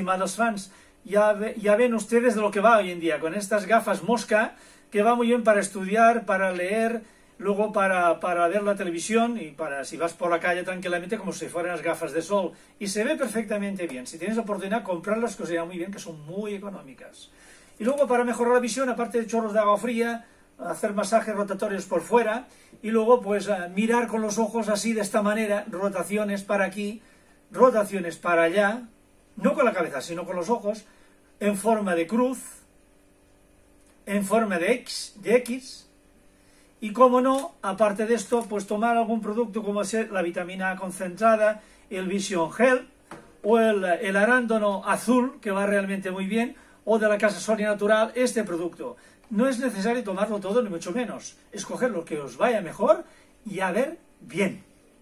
estimados fans. Ya ven ustedes de lo que va hoy en día, con estas gafas mosca, que va muy bien para estudiar, para leer, luego para ver la televisión y para si vas por la calle tranquilamente como si fueran las gafas de sol. Y se ve perfectamente bien. Si tienes la oportunidad, comprarlas, que os irá muy bien, que son muy económicas. Y luego para mejorar la visión, aparte de chorros de agua fría, hacer masajes rotatorios por fuera y luego pues mirar con los ojos así de esta manera, rotaciones para aquí, rotaciones para allá, no con la cabeza sino con los ojos, en forma de cruz, en forma de X, y como no, aparte de esto, pues tomar algún producto como es la vitamina A concentrada, el Vision Gel o el arándano azul, que va realmente muy bien, o de la Casa Soria Natural, este producto. No es necesario tomarlo todo, ni mucho menos. Escoger lo que os vaya mejor y a ver bien.